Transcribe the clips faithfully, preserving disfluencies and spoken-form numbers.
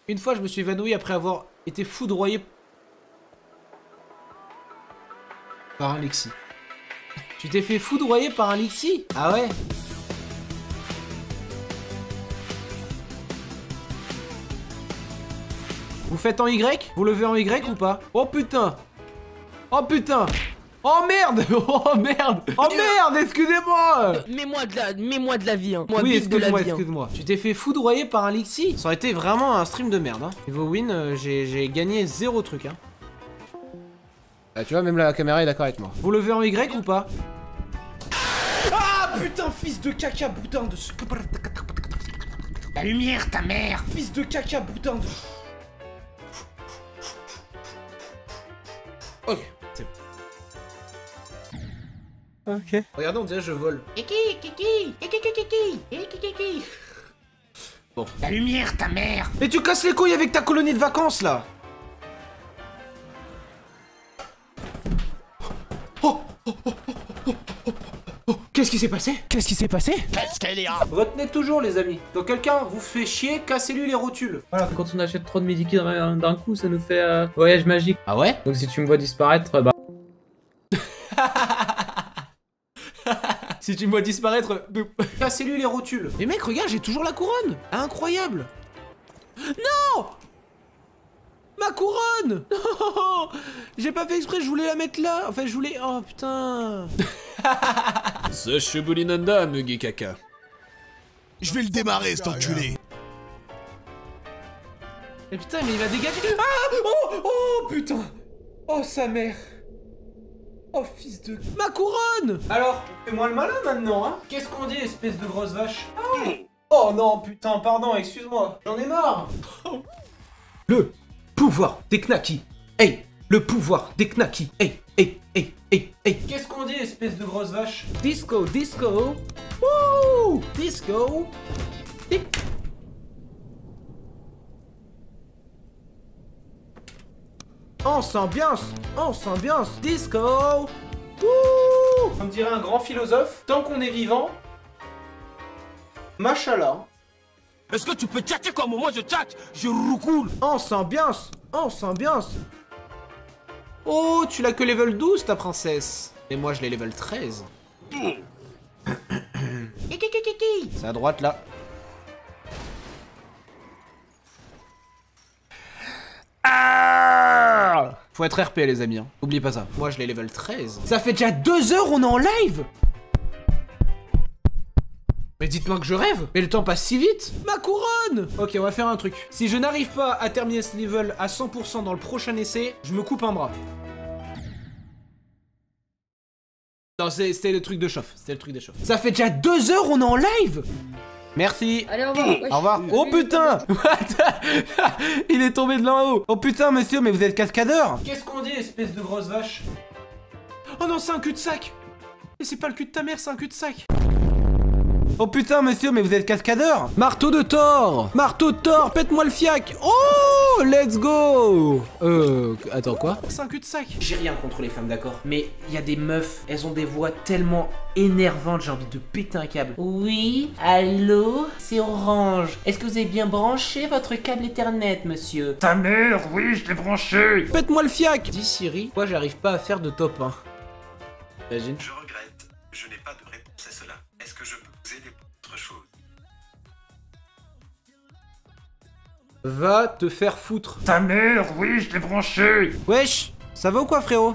Une fois, je me suis évanoui après avoir été foudroyé par un Lexi. Tu t'es fait foudroyer par un Lexi? Ah ouais? Vous faites en Y? Vous levez en Y ou pas? Oh putain! Oh putain! Oh merde! Oh merde! Oh merde! Excusez-moi! Mets-moi de la, mets-moi de la vie, hein. Moi, Oui, vite de la excuse-moi, vie, hein. excuse-moi. Tu t'es fait foudroyer par un Lexi? Ça aurait été vraiment un stream de merde, hein. Niveau win, euh, j'ai gagné zéro truc, hein. Ah, tu vois, même la caméra est d'accord avec moi. Vous levez en Y ou pas? Ah putain, fils de caca, boutin de... La lumière, ta mère! Fils de caca, boutin de... Ok, c'est bon. Ok. Regardez, on dirait que je vole. Kiki, kiki, kiki, kiki, kiki, kiki. Bon. La lumière, ta mère! Mais tu casses les couilles avec ta colonie de vacances, là! Oh, oh, oh, oh, oh, oh, oh. Qu'est-ce qui s'est passé? Qu'est-ce qui s'est passé? Qu'est-ce qu'elle est? Retenez toujours, les amis. Quand quelqu'un vous fait chier, cassez-lui les rotules. Voilà, quand on achète trop de medikits d'un coup, ça nous fait euh, voyage magique. Ah ouais? Donc si tu me vois disparaître, bah... Si tu me vois disparaître... Cassez-lui les rotules. Mais mec, regarde, j'ai toujours la couronne. Incroyable. Non! Ma couronne! Non! J'ai pas fait exprès, je voulais la mettre là. Enfin, je voulais... Oh, putain. Ce Chebulinanda, Mugi Kaka. Je vais le démarrer, cet enculé. Mais putain, mais il va dégager... Ah! Oh! Oh, putain! Oh, sa mère! Oh, fils de... Ma couronne! Alors, fais-moi le malin maintenant, hein? Qu'est-ce qu'on dit, espèce de grosse vache? Ah! Oh non, putain, pardon, excuse-moi. J'en ai marre. Le pouvoir des knackis. Hey! Le pouvoir des knackis. Hey! Hey! Hey! Hey! Hey! Qu'est-ce qu'on dit, espèce de grosse vache? Disco! Disco! Wouh! Disco! Di- On s'ambiance, on s'ambiance, disco. Wouh! Comme dirait un grand philosophe, tant qu'on est vivant, machallah. Est-ce que tu peux tchatter comme moi je tchatte? Je roucoule. On s'ambiance, on s'ambiance. Oh, tu l'as que level douze ta princesse. Et moi je l'ai level treize. Kiki, kiki, kiki. C'est à droite là. Ah! Faut être R P les amis, hein. Oublie pas ça. Moi je l'ai level treize. Ça fait déjà deux heures on est en live. Mais dites-moi que je rêve. Mais le temps passe si vite. Ma couronne. Ok, on va faire un truc. Si je n'arrive pas à terminer ce level à cent pour cent dans le prochain essai, je me coupe un bras. Non, c'était le truc de chauffe. C'était le truc de chauffe. Ça fait déjà deux heures on est en live. Merci. Allez, au revoir. Au revoir. Oh putain. Il est tombé de là-haut. Oh putain, monsieur, mais vous êtes cascadeur. Qu'est-ce qu'on dit, espèce de grosse vache? Oh non, c'est un cul-de-sac. Mais c'est pas le cul de ta mère, c'est un cul-de-sac. Oh putain, monsieur, mais vous êtes cascadeur. Marteau de Thor. Marteau de Thor, pète-moi le fiac. Oh, let's go. Euh, attends, quoi? C'est un cul-de-sac. J'ai rien contre les femmes, d'accord. Mais il y a des meufs, elles ont des voix tellement énervantes, j'ai envie de péter un câble. Oui, allô, c'est Orange. Est-ce que vous avez bien branché votre câble Ethernet, monsieur? Ta mère, oui, je l'ai branché. Pète-moi le fiac. Dis Siri, pourquoi j'arrive pas à faire de top un? Imagine. Je regrette, je n'ai pas de réponse à cela. Est-ce que je peux vous aider pour autre chose? Va te faire foutre. Ta mère, oui, je l'ai branché. Wesh, ça va ou quoi, frérot?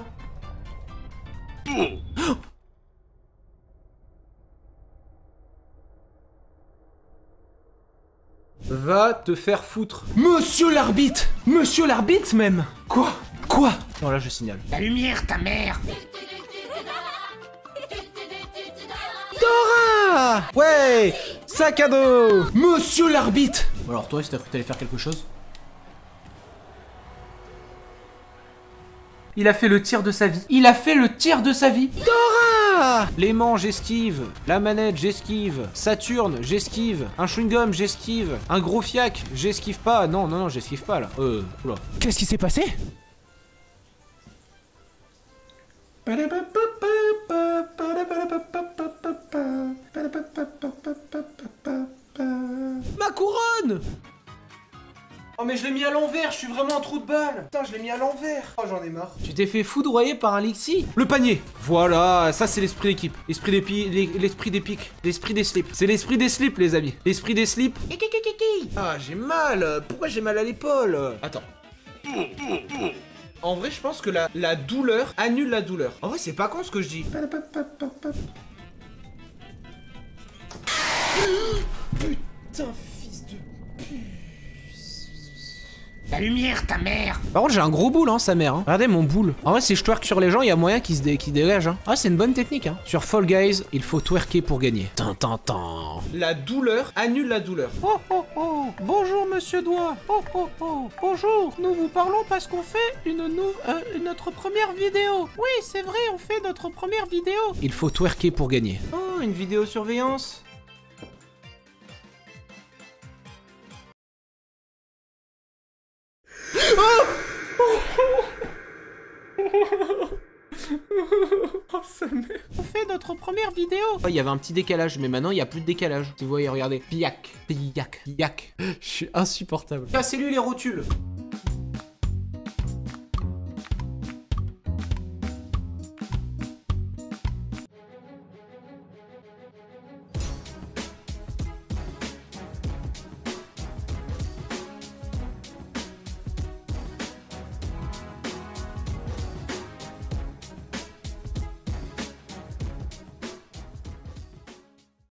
Va te faire foutre. Monsieur l'arbitre. Monsieur l'arbitre même. Quoi? Quoi? Non, là je signale. La lumière, ta mère! Dora! Ouais! Sac à dos! Monsieur l'arbitre! Alors toi, si t'as cru que t'allais faire quelque chose? Il a fait le tir de sa vie. Il a fait le tir de sa vie. Dora! L'aimant, j'esquive. La manette, j'esquive. Saturne, j'esquive. Un chewing-gum, j'esquive. Un gros fiac, j'esquive pas. Non, non, non, j'esquive pas là. Euh, oula. Qu'est-ce qui s'est passé? Ma couronne! Oh mais je l'ai mis à l'envers, je suis vraiment un trou de balle. Putain, je l'ai mis à l'envers. Oh j'en ai marre. Tu t'es fait foudroyer par Alexis. Le panier. Voilà, ça c'est l'esprit d'équipe. L'esprit des pi- l'esprit des pics. L'esprit des slips. C'est l'esprit des slips les amis. L'esprit des slips. Ah j'ai mal. Pourquoi j'ai mal à l'épaule? Attends. En vrai je pense que la, la douleur annule la douleur. En vrai c'est pas con ce que je dis. Putain fils de... La lumière, ta mère. Par contre j'ai un gros boule hein sa mère hein. Regardez mon boule. En vrai si je twerk sur les gens il y a moyen qu'ils se dé qu'ils dégagent hein. Ah c'est une bonne technique hein. Sur Fall Guys il faut twerker pour gagner. Tan tan tan. La douleur annule la douleur. Oh oh oh. Bonjour monsieur Doigt. Oh oh oh. Bonjour. Nous vous parlons parce qu'on fait une nou euh, notre première vidéo. Oui c'est vrai on fait notre première vidéo. Il faut twerker pour gagner. Oh une vidéo surveillance. Oh sa mère. On fait notre première vidéo. Oh, il y avait un petit décalage, mais maintenant il n'y a plus de décalage. Si vous voyez, regardez. Piac, piac, piac. Je suis insupportable. Cassez-lui les rotules.